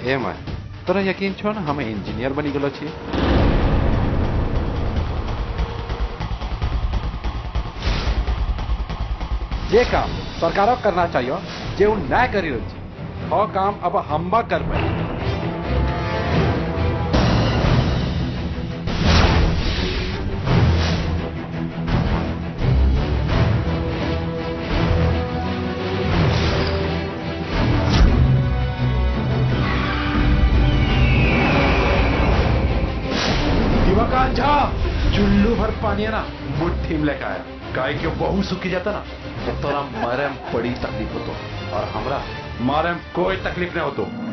M है तोरा यकीन छो ना हमें इंजीनियर बनी गलो छी। जे काम सरकारों करना चाहिए जे उन ना करी रही छी वो काम अब हम कर पाए। चुल्लू भर पानी है ना मुट्ठी में लेकर आया गाय के बहु सूखी जाता ना तो तोरा मारे में बड़ी तकलीफ होतो और हमरा मारे में कोई तकलीफ नहीं होतो।